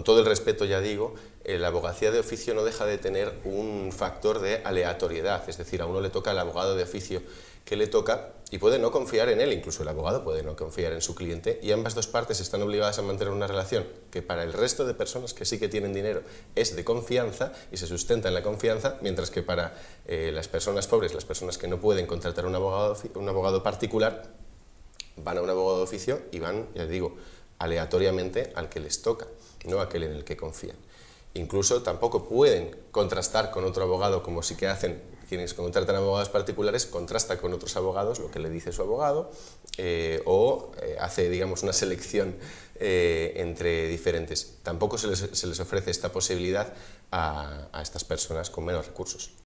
con todo el respeto ya digo, la abogacía de oficio no deja de tener un factor de aleatoriedad, es decir, a uno le toca al abogado de oficio que le toca y puede no confiar en él, incluso el abogado puede no confiar en su cliente, y ambas dos partes están obligadas a mantener una relación que para el resto de personas que sí que tienen dinero es de confianza y se sustenta en la confianza, mientras que para las personas pobres, las personas que no pueden contratar un abogado particular, van a un abogado de oficio y van, ya digo, aleatoriamente al que les toca, no a aquel en el que confían. Incluso tampoco pueden contrastar con otro abogado, como sí que hacen quienes contratan abogados particulares, contrasta con otros abogados lo que le dice su abogado o hace, digamos, una selección entre diferentes. Tampoco se les ofrece esta posibilidad a estas personas con menos recursos.